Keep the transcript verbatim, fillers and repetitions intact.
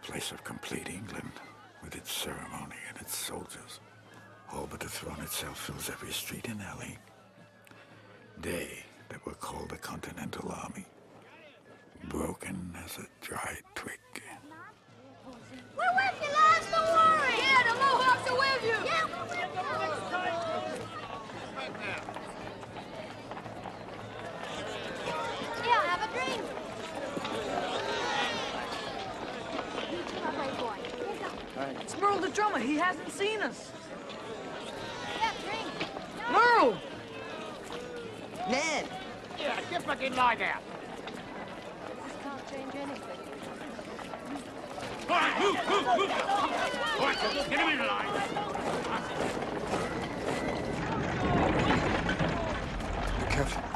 place of complete England, with its ceremony and its soldiers. All but the throne itself fills every street and alley. They that were called the Continental Army, broken as a dried twig. We're with you, lads, don't worry! Yeah, the Mohawks are with you! Yeah, we're with you! Yeah, have a drink! It's Merle the drummer. He hasn't seen us. Yeah, drink! Merle! Ned! Yeah, get fucking lie down. This can't change anything. All right, move, move, move! All right, get him in line. Be careful.